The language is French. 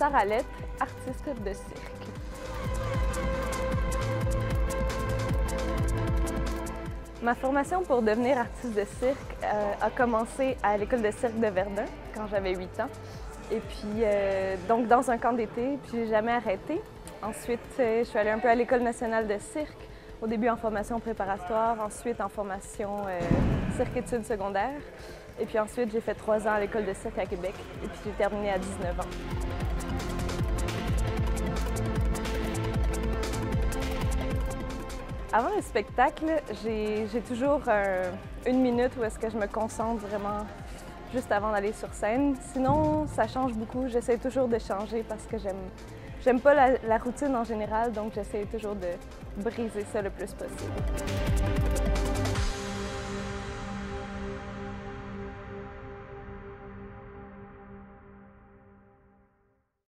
Sarah Lett, artiste de cirque. Ma formation pour devenir artiste de cirque a commencé à l'école de cirque de Verdun quand j'avais 8 ans. Et puis, donc dans un camp d'été, puis j'ai jamais arrêté. Ensuite, je suis allée un peu à l'École nationale de cirque, au début en formation préparatoire, ensuite en formation cirque-études secondaires. Et puis ensuite, j'ai fait 3 ans à l'École de cirque à Québec, et puis j'ai terminé à 19 ans. Avant le spectacle, j'ai toujours une minute où est-ce que je me concentre vraiment juste avant d'aller sur scène. Sinon, ça change beaucoup. J'essaie toujours de changer parce que j'aime pas la routine en général, donc j'essaie toujours de briser ça le plus possible.